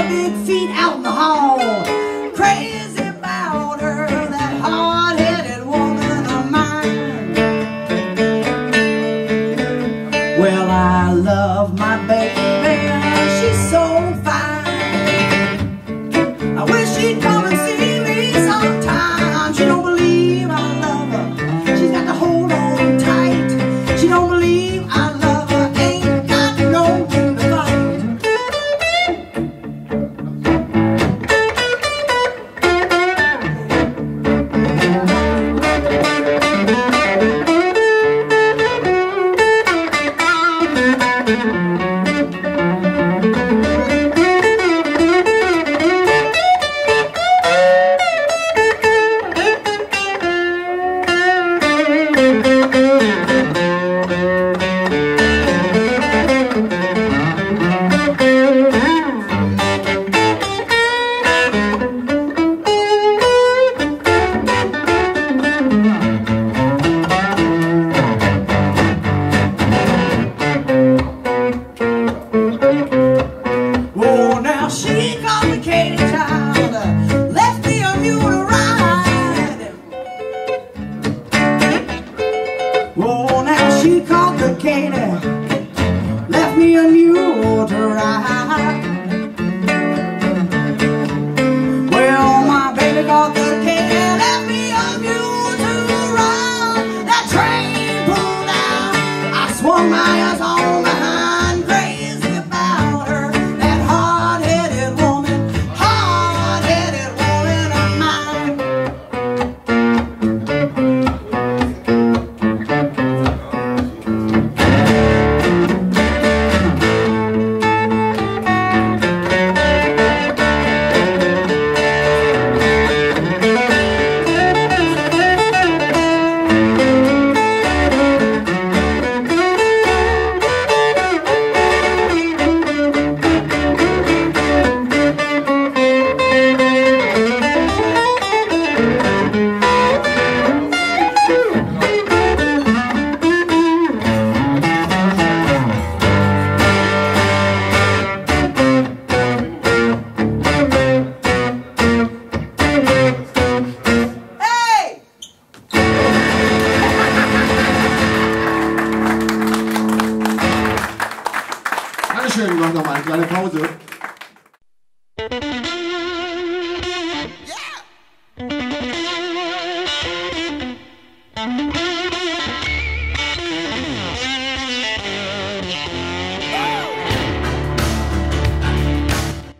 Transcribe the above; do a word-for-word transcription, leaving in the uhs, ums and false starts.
big feet out in the hall. Crazy about her, that hard-headed woman of mine. Well, I love my baby, she's so fine. I wish she'd come and see me sometime. She don't believe I love her, she's got to hold on tight. She don't believe I love her, ain't got no king to fight. She complicated child, left me a mule to ride. Oh, now she complicated, left me a mule to ride. Well, my baby complicated, left me a mule to ride. That train pulled out, I swung my ass on behind, crazy about her. Dankeschön, wir machen noch mal eine kleine Pause. Yeah.